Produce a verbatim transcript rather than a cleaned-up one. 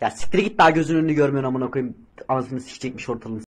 Ya siktir git, daha gözünün önünü görmüyorsun amına koyayım. Anasını sikecekmiş ortalığını.